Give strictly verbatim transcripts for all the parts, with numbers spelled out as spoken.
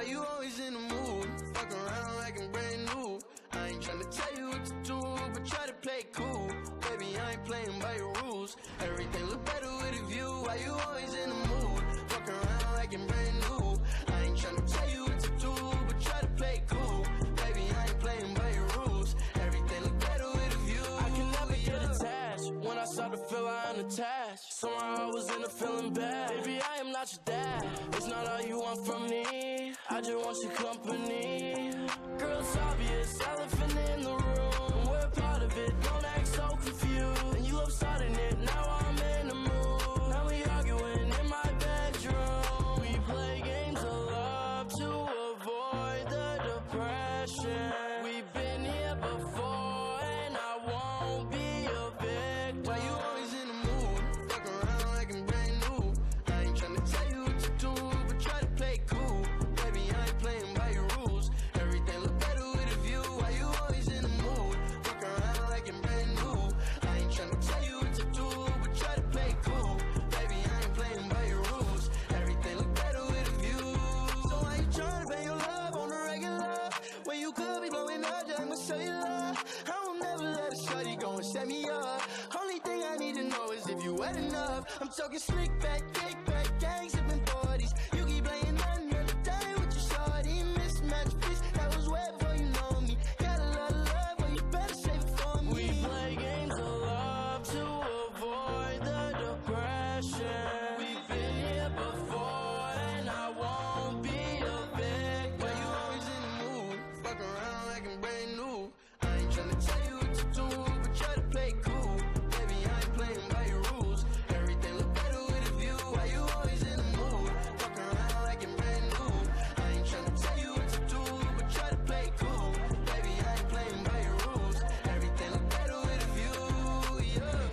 Why you always in the mood? Fuck around like I'm brand new. I ain't tryna tell you what to do, but try to play it cool. Baby, I ain't playing by your rules. Everything look better with a view. Why you always in the mood? Fuck around like I'm brand new. I ain't tryna tell you what to do, but try to play it cool. Baby, I ain't playing by your rules. Everything look better with a view. I can never get attached. When I start to feel I'm unattached, somehow I was in a feeling bad. Baby, I am not your dad. It's not all you want from me. I just want your company. Girl, it's obvious, elephant in the room. We're part of it, don't act so confused. And you love starting it, now I'm in the mood. Now we arguing in my bedroom. We play games of love to avoid the depression. We've been here before and I won't be a victim. Why you always in the mood? Fuck around like I'm brand new. I ain't tryna tell you what to do, but try to play it cool. Baby, I ain't playing by your rules. Everything look better with a view. Why you always in the mood? Fuck around like I'm brand new. I ain't tryna tell you what to do, but try to play it cool. Baby, I ain't playing by your rules. Everything look better with a view. So why you tryna pay your love on the regular when you could be blowing up just my cellular? I will never let a shawty go and set me up. Only thing I need to know is if you wet enough. I'm talking slick back, kick back, gang sipping forties. You keep playing another day with your shawty. Mismatch fish, that was wet before you know me. Got a lot of love, but you better save it for me. We play games of love to avoid the depression. We've been here before and I won't be a victim. Why you always in the mood? Fuck around like I'm brand new. I ain't tryna tell you what to do, but try to play it cool. Baby, I ain't playing by your rules. Everything look better with a view. Why you always in the mood? Fuck around like I'm brand new. I ain't tryna tell you what to do, but try to play it cool. Baby, I ain't playing by your rules. Everything look better with a view, yeah.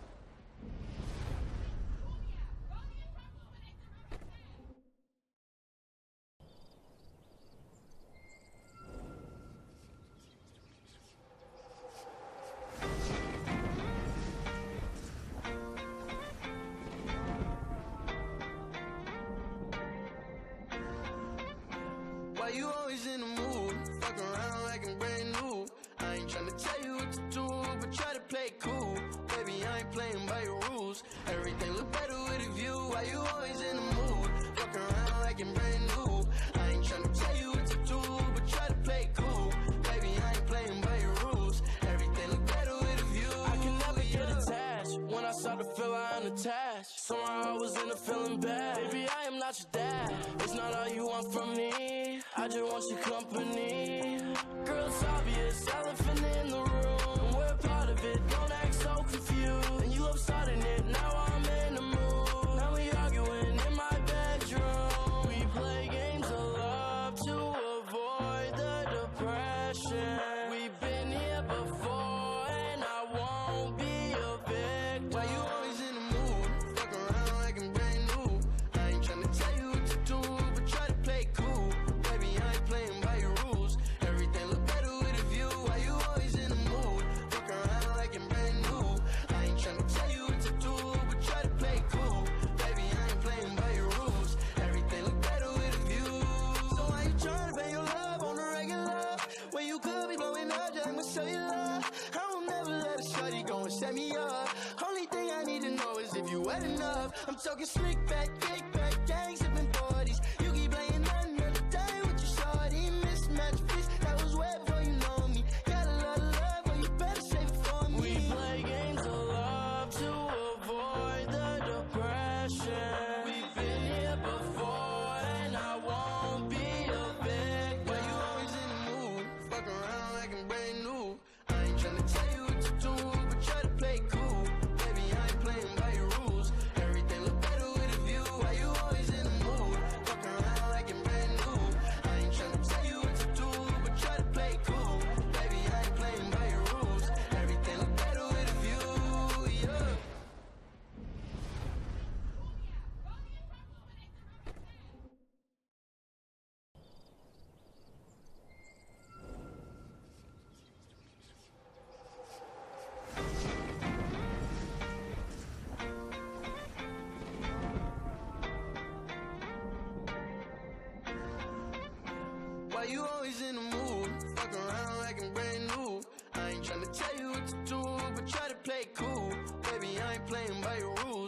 Why you always in the mood? Fuck around like I'm brand new. I ain't tryna tell you what to do, but try to play it cool. Baby, I ain't playing by your rules. Everything look better with a view. Why you always in the mood? Fuck around like I'm brand new. I ain't tryna tell you what to do, but try to play it cool. Baby, I ain't playing by your rules. Everything look better with a view. I can never get attached. When I start to feel I'm unattached, somehow I was in a feeling bad. Baby, I am not your dad. It's not all you want from me. I just want your company. Girl, it's obvious, elephant in the room. We're part of it, don't act so confused. And you love starting it, now I'm in the mood. Now we arguing in my bedroom. We play games of love to avoid the depression. We've been here before and I won't be a victim. Why you always in the mood? Fuck around like I'm brand new. I ain't tryna tell you what to do, but try to play it cool. Baby, I ain't playing by your rules. Everything look better with a view. Why you always in the mood? Fuck around like I'm brand new. I ain't tryna tell you what to do, but try to play it cool. Baby, I ain't playing by your rules. Everything look better with a view. So why you tryna pay your love on the regular when you could be blowing up just my cellular? I will never let a shawty go and set me up. Only thing I need to know is if you wet enough. I'm talking slick back, kick back, gang sipping forties. You keep playing another day with your shawty. Mismatch fish, that was wet before you know me. Got a lot of love, but you better save it for me. We play games of love to avoid the depression. We've been here before and I won't be a victim. Why you always in the mood? Fuck around like I'm brand new. I ain't tryna tell you what to do, but try to play it cool. Baby, I ain't playing by your rules. Everything look better with a view. Why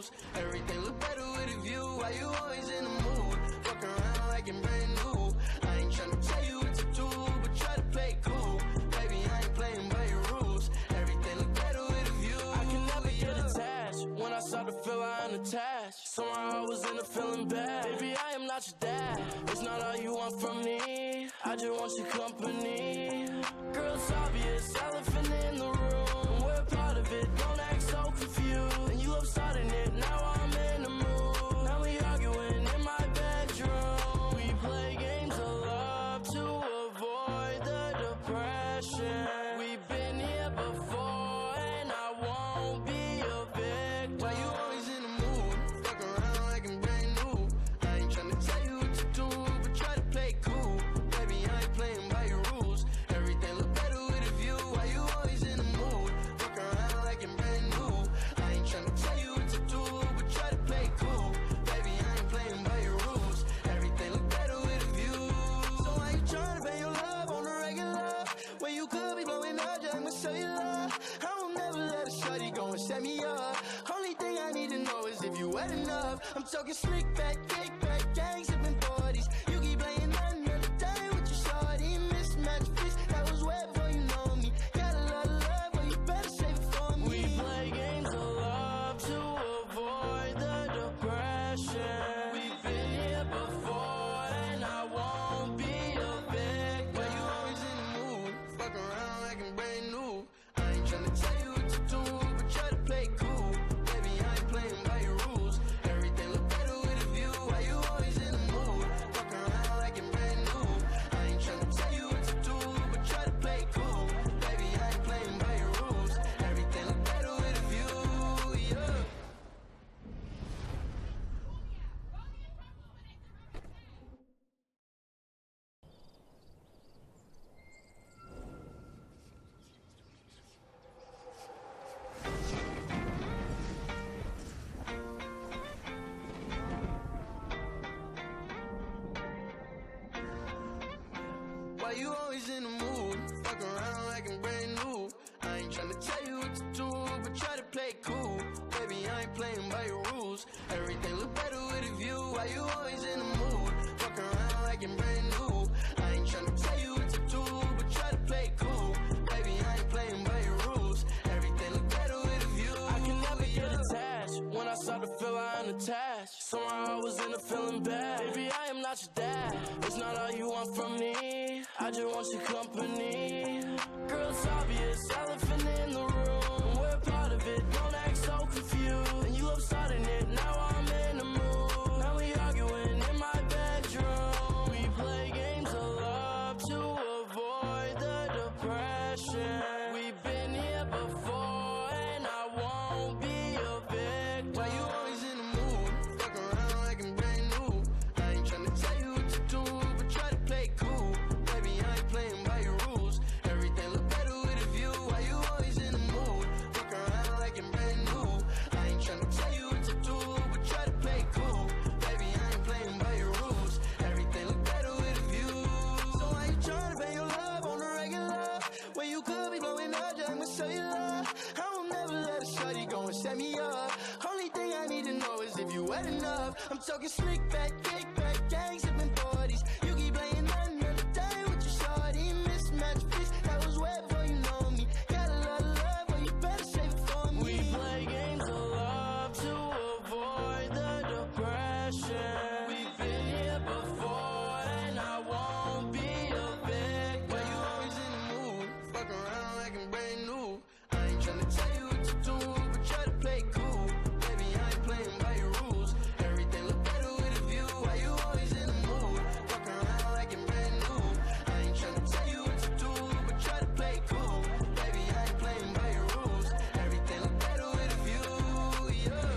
rules. Everything look better with a view. Why you always in the mood? Fuck around like I'm brand new. I ain't tryna tell you what to do, but try to play it cool. Baby, I ain't playing by your rules. Everything look better with a view. I can never get attached. When I start to feel I'm unattached, somehow I was in a feeling bad. Baby, I am not your dad. It's not all you want from me. I just want your company. Girl, it's obvious, elephant in the room. We're part of it, don't act so confused. And you love starting it, now I'm in the mood. Now we arguing in my bedroom. We play games of love to avoid the depression. We've been here before and I won't be a victim. Why you always in the mood? Fuck around like I'm brand new. I ain't tryna tell you what to do, but try to play it cool. Baby, I ain't playing by your rules. Everything look better with a view. Why you always in the mood? Fuck around like I'm brand new. I ain't tryna tell you what to do, but try to play it cool. Baby, I ain't playing by your rules. Everything look better with a view. So why you tryna pay your love on the regular? When you could be blowing up just my cellular. I will never let a shawty go and set me up. Only thing I need to know is if you wet enough. I'm talking slick back, kick back, gang sipping forties. You keep playing another day with your shawty. Mismatch fish, that was wet before you know me. Got a lot of love, but you better save it for me. We play games of love to avoid the depression. We've been here before and I won't be a victim. Why you always in the mood? Fuck around like I'm brand new. I ain't tryna tell you what to do, but try to play it cool. Baby, I ain't playing by your rules. Everything look better with a view. Why you always in the mood? Fuck around like I'm brand new. I ain't tryna tell you what to do, but try to play it cool. Baby, I ain't playing by your rules. Everything look better with a view, yeah. Why you always in the mood? Fuck around like I'm brand new. I ain't tryna tell you what to do, but try to play it cool. Baby, I ain't playing by your rules. Everything look better with a view. Why you always in the mood? Fuck around like I'm brand new. I ain't tryna tell you what to do, but try to play it cool. Baby, I ain't playing by your rules. Everything look better with a view. I can never get attached. When I start to feel I'm unattached, somehow I was in a feeling bad. Baby, I am not your dad. It's not all you want from me. I just want your company. Girl, it's obvious, elephant in the room. We're part of it, don't act so confused. And you love starting it, now I'm in the mood. Now we arguing in my bedroom. We play games of love to avoid the depression. We've been here before and I won't be a victim. Why you always in the mood? Fuck around like I'm brand new. I ain't tryna tell you what to do, but try to play it cool. Baby, I ain't playing by your rules. Everything look better with a view. Why you always in the mood? Fuck around like I'm brand new. I ain't tryna tell you what to do, but try to play it cool. Baby, I ain't playing by your rules. Everything look better with a view. So why you tryna pay your love on the regular? When you could be blowing up just my cellular. I will never let a shawty go and set me up. Only thing I need to know is if you wet enough. I'm talking slick back, kick back, gang sipping forties. You keep playing another day with your shawty. Mismatch fish, that was wet before you know me. Got a lot of love, but you better save it for me. We play games of love to avoid the depression. We've been here before and I won't be a victim. Why you always in the mood? Fuck around like I'm brand new. I ain't tryna tell you what to do, but try to play it cool. Baby, I ain't playing by your rules. Everything look better with a view. Why you always in the mood? Fuck around like I'm brand new. I ain't tryna tell you what to do, but try to play it cool. Baby, I ain't playing by your rules. Everything look better with a view, yeah.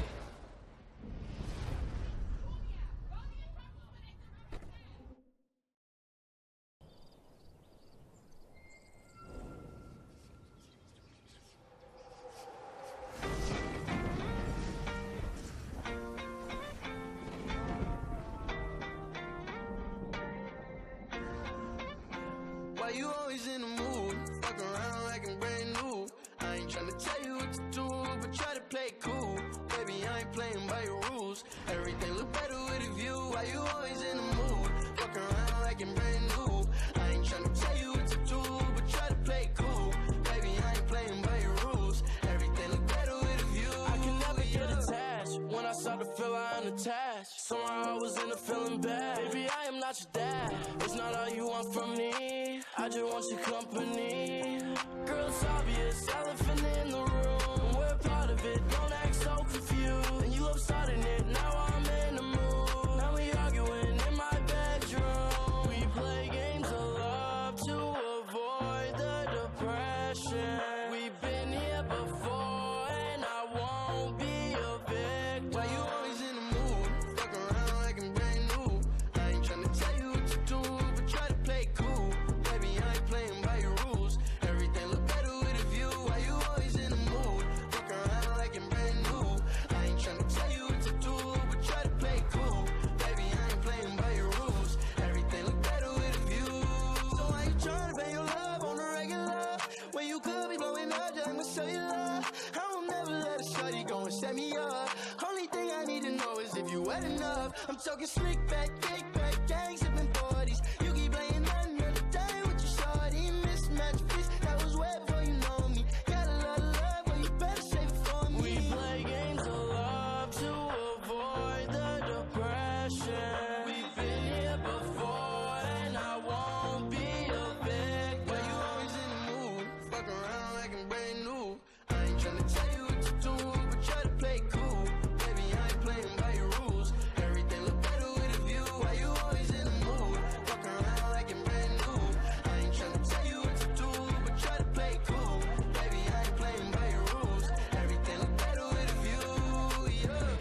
Why you always in the mood? Fuck around like I'm brand new. I ain't tryna tell you what to do, but try to play it cool. Baby, Baby, I ain't playing by your rules. Everything look better with a view. Why you always in the mood? Fuck around like I'm brand new. I ain't tryna tell you what to do, but try to play it cool. Baby, I ain't playing by your rules. Everything look better with a view. I can never get attached. When I start to feel I'm unattached, somehow I was in a feeling bad. Baby, I am not your dad. It's not all you want from me. I just want your company. Girl, it's obvious, elephant in the room. We're part of it, don't act so confused. And you love starting it, now I'm in the mood. Now we arguing in my bedroom. We play games of love to avoid the depression. We've been here before and I won't be a victim. Why you always in the mood? Fuck around like I'm brand new. I ain't tryna tell you what to do, but try to play it cool. Baby, I ain't playing by your rules. Everything look better with a view. Why you always in the mood? Fuck around like I'm brand new. I ain't tryna tell you what to do, but try to play it cool. Baby, I ain't playing by your rules. Everything look better with a view. So why you tryna pay your love on the regular when you could be blowing up just with cellular? I will never let a shawty go and set me up. Only thing I need to know is if you wet enough. I'm talking slick back, kick back, gang sipping forties. You keep playing another day with your shawty. Mismatch fish, that was wet before you know me. Got a lot of love, but you better save it for me. We play games of love to avoid the depression. We've been here before and I won't be a victim. Why you always in the mood? Fuck around like I'm brand new. I ain't tryna tell you what to do, but try to play it cool. Baby, I ain't playing by your rules. Everything look better with a view. Why you always in the mood? Fuck around like I'm brand new. I ain't tryna tell you what to do, but try to play it cool. Baby, I ain't playing by your rules. Everything look better with a view, yeah.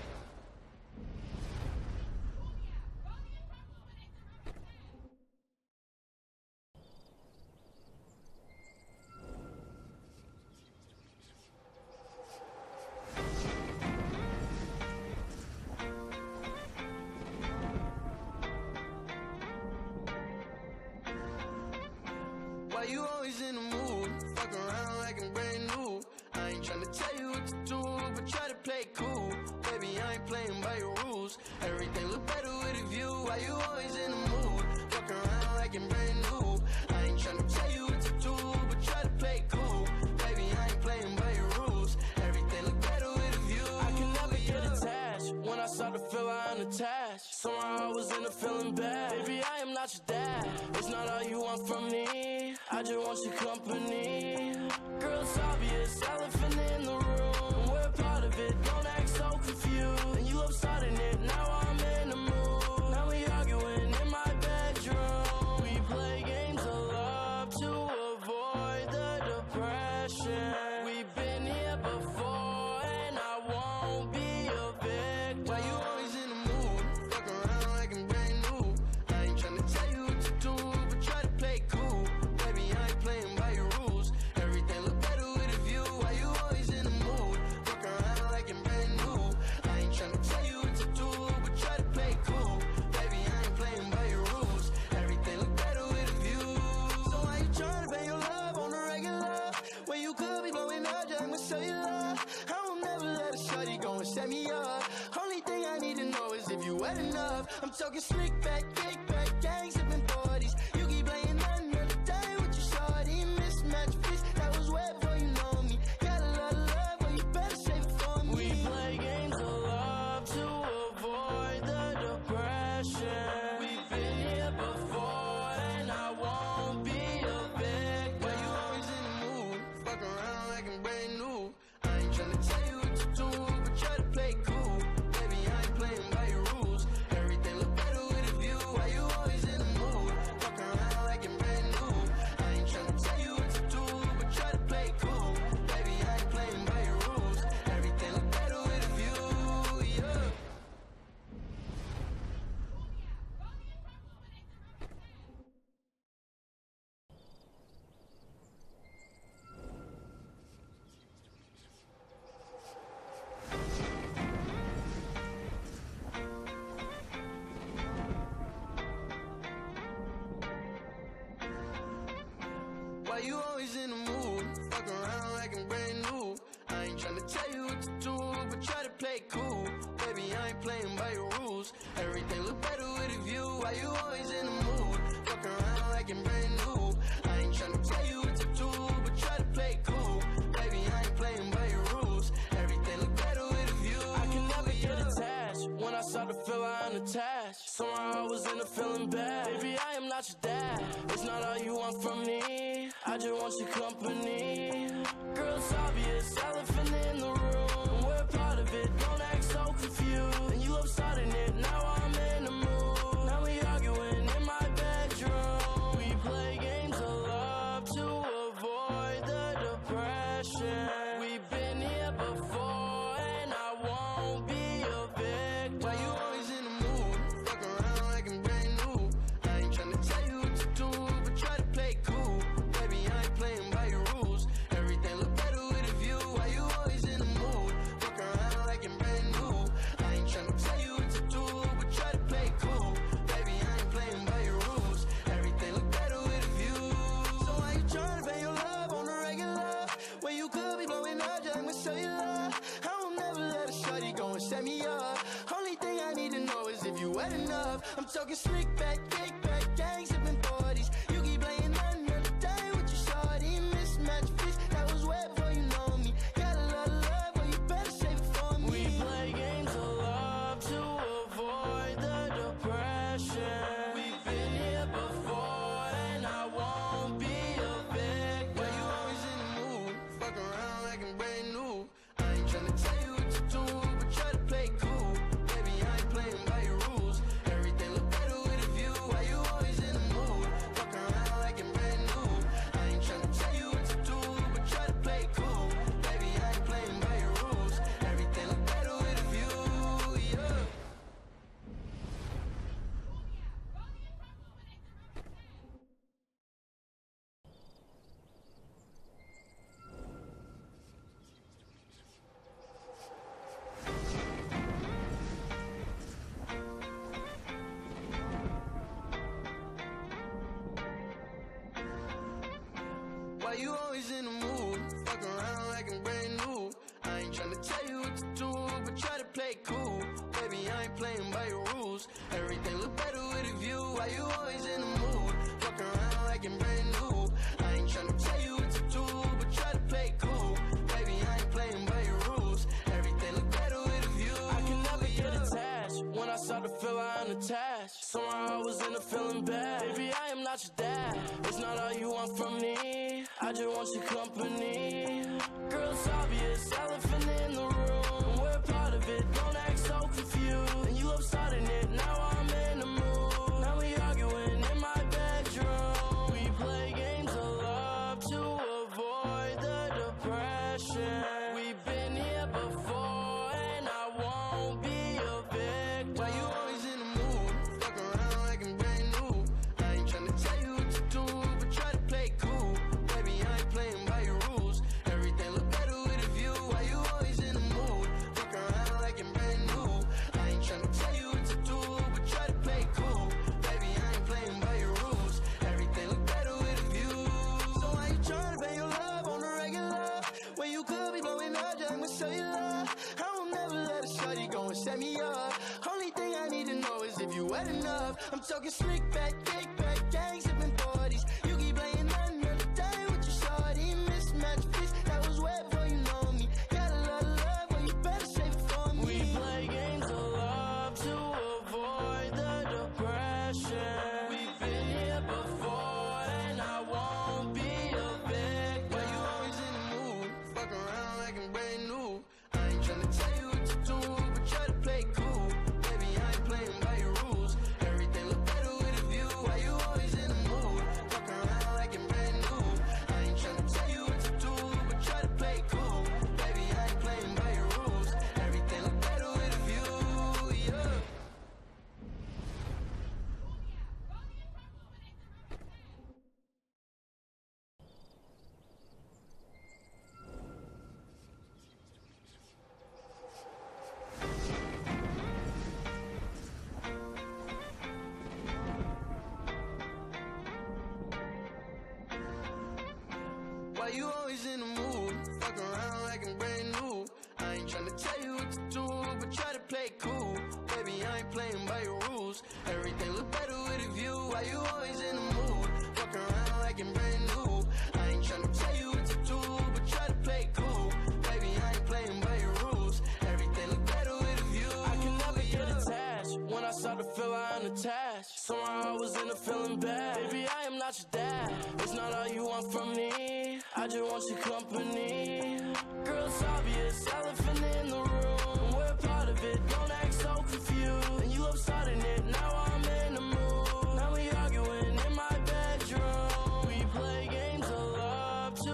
Why you always in the mood? Fuck around like I'm brand new. I ain't tryna tell you what to do, but try to play it cool. Baby, I ain't playing by your rules. Everything look better with a view. Why you always in the mood? Fuck around like I'm brand new. I ain't tryna tell you what to do, but try to play it cool. Baby, I ain't playing by your rules. Everything look better with a view. I can never get attached. When I start to feel I'm unattached, somehow I was in a feeling bad. Baby, I am not your dad. It's not all you want from me. I just want your company. Girl, it's obvious, elephant in the room. We're part of it, don't act so confused. And you love starting it, now I'm in the mood. Now we arguing in my bedroom. We play games of love to avoid the depression. We've been here before and I won't be a victim. Why you always in the mood? Fuck around like I'm brand new. I ain't tryna tell you what to do, but try to play it cool. Baby, I ain't playing by your rules. Everything look better with a view. Why you always in the mood? Fuck around like I'm brand new. I ain't tryna tell you what to do, but try to play it cool. Baby, I ain't playing by your rules. Everything look better with a view. So why you tryna pay your love on the regular when you could be blowing up just with cellular? I will never let a shawty go and set me up. Only thing I need to know is if you wet enough. I'm talking slick back, kick back, gang sipping forties. You keep playing another day with your shawty. Mismatch fish, that was wet before you know me. Got a lot of love, but you better save it for me. We play games of love to avoid the depression. We've been here before and I won't be a victim. Why you always in the mood? Fuck around like I'm brand new. I ain't tryna tell you what to do, but try to play it cool. Baby, I ain't playing by your rules. Everything look better with a view. Why you always in the mood? Fuck around like I'm brand new. I ain't tryna tell you what to do, but try to play it cool. Baby, I ain't playing by your rules. Everything look better with a view, yeah. Why you always in the mood? Fuck around like I'm brand new. I ain't tryna tell you what what to do, but try to play it cool. Baby, I ain't playing by your rules. Everything look better with a view. Why you always in the mood? Fuck around like I'm brand new. I ain't tryna tell you what to do, but try to play it cool. Baby, I ain't playing by your rules. Everything look better with a view. I can never get attached. When I start to feel I'm unattached, somehow I was in a feeling bad. Baby, I am not your dad. It's not all you want from me. I just want your company. Girl, it's obvious, elephant in the room. We're part of it, don't act so confused. And you love starting it, now I'm in the mood. Now we arguing in my bedroom. We play games of love to avoid the depression. We've been here before and I won't be a victim. Why you always in the mood? Fuck around like I'm brand new. I ain't tryna tell you what to do, but try to play it cool. Baby, I ain't playing by your rules. Everything look better with a view. Why you always in the mood? Fuck around like I'm brand new. I ain't tryna tell you what to do, but try to play it cool. Baby, I ain't playing by your rules. Everything look better with a view. So why you tryna pay your love on the regular when you could be blowing up just with cellular? I will never let a shorty go and set me up. Only thing I need to know is if you wet enough. I'm talking slick back, kick back, gang sipping forties. You keep playing another day with your shorty. Mismatch fish that was wet before you know me. Got a lot of love, but you better save it for me. We play games of love to avoid the depression. We've been here before and I won't be a victim. Why you always in the mood? Fuck around like I'm brand new. I ain't tryna tell you what to do, but try to play it cool. Baby, I ain't playing by your rules. Everything look better with a view. Why you always in the mood? Fuck around like I'm brand new. I ain't tryna tell you what to do, but try to play it cool. Baby, I ain't playing by your rules. Everything look better with a view, yeah. Why you always in the mood? Fuck around like I'm brand new. I ain't tryna tell you what to do, but try to play it cool. Baby, I ain't playing by your rules. Everything look better with a view. Why you always in the mood? Fuck around like I'm brand new. I ain't tryna tell you what to do, but try to play it cool. Baby, I ain't playing by your rules. Everything look better with a view. I can never get attached. When I start to feel I'm unattached, somehow I was in a feeling bad. Baby, I am not your dad. It's not all you want from me. I just want your company. Girl, it's obvious, elephant in the room. We're part of it, don't act so confused. And you love starting it, now I'm in the mood. Now we arguing in my bedroom. We play games of love to avoid the depression. We've been here before and I won't be a victim. Why you always in the mood? Fuck around like I'm brand new. I ain't tryna tell you what to do, but try to play it cool. Baby, I ain't playing by your rules. Everything look better with a view. Why you always in the mood? Fuck around like I'm brand new. I ain't tryna tell you what to do, but try to play it cool. Baby, I ain't playing by your rules. Everything look better with a view. So why you tryna pay your love on the regular when you could be blowing up just with cellular? I will never let a shorty go and set me up. Only thing I need to know is if you wet enough. I'm talking slick back, kick back, gang sipping forties. You keep playing another day with your shorty. Mismatch fish that was wet before you know me. Got a lot of love, but you better save it for me. We play games of love to avoid the depression. We've been here before and I won't be a victim. Why you always in the mood? Fuck around like I'm brand new. I ain't tryna tell you what to do, but try to play it cool. Baby, I ain't playing by your rules. Everything look better with a view. Why you always in the mood? Fuck around like I'm brand new. I ain't tryna tell you what to do, but try to play it cool. Baby, I ain't playing by your rules. Everything look better with a view, yeah. Why you always in the mood? Fuck around like I'm brand new. I ain't tryna tell you what to do, but try to play it cool. Baby, I ain't playing by your rules. Everything look better with a view. Why you always in the mood? Fuck around like I'm brand new. I ain't tryna tell you what to do, but try to play it cool. Baby, I ain't playing by your rules. Everything look better with a view. I can never get attached. When I start to feel I'm unattached, somehow I was in a feeling bad. Baby, I am not your dad. It's not all you want from me. I just want your company. Girl, it's obvious, elephant in the room. We're part of it, don't act so confused. And you love starting it, now I'm in the mood. Now we arguing in my bedroom. We play games of love to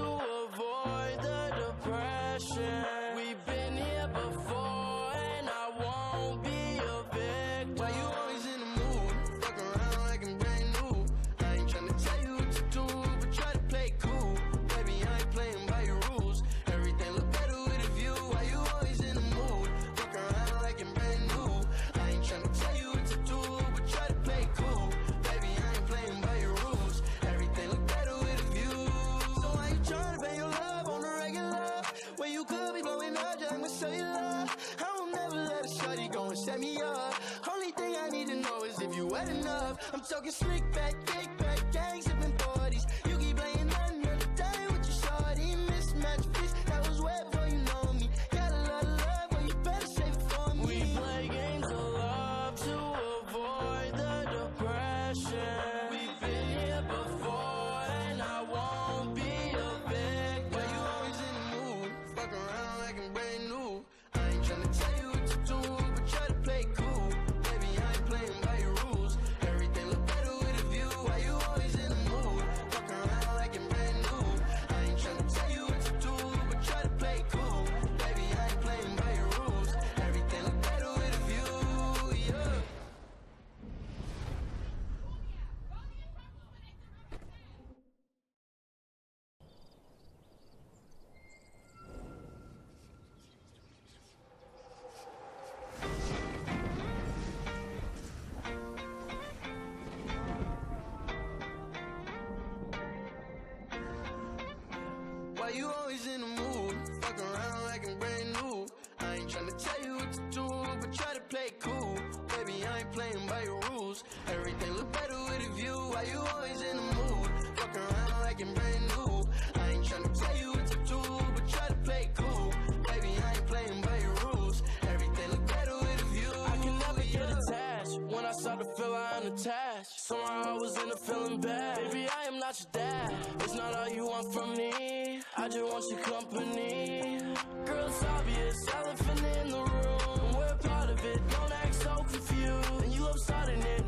avoid the depression. We've been here before and I won't be a victim. Why you always in the mood? Fuck around like I'm brand new. I ain't tryna tell you what to do, but try to play it cool. Baby, I ain't playing by your rules. Everything look better with a view. Why you always in the mood? Fuck around like I'm brand new. I ain't tryna tell you what to do, but try to play it cool. Baby, I ain't playing by your rules. Everything look better with a view. So why you tryna pay your love on the regular when you could be blowing up just with cellular? I will never let a shawty go and set me up. Only thing I need to know is if you wet enough. I'm talking slick back, kick back, gang sipping forties. You keep playing another day with your shawty. Mismatch fish that was wet before you know me. Got a lot of love, but you better save it for me. We play games of love to avoid the depression. We've been here before and I won't be a victim. Why you always in the mood? Fuck around like I'm brand new. I ain't tryna tell you what to do, but try to play it cool. Baby, I ain't playing by your rules. Everything look better with a view. Why you always in the mood? Fuck around like I'm brand new. I ain't tryna tell you what to do, but try to play it cool. Baby, I ain't playing by your rules. Everything look better with a view, yeah. Why you always in the mood? Fuck around like I'm brand new. I ain't tryna tell you what to do, but try to play it cool. Baby, I ain't playing by your rules. Everything look better with a view. Why you always in the mood? Fuck around like I'm brand new. I ain't tryna tell you what to do, but try to play it cool. Baby, I ain't playing by your rules. Everything look better with a view. I can never get attached. When I start to feel I'm unattached, somehow I was in a feeling bad. Baby, I am not your dad. It's not all you want from me. I just want your company. Girl, it's obvious, elephant in the room. We're part of it, don't act so confused. And you love starting it,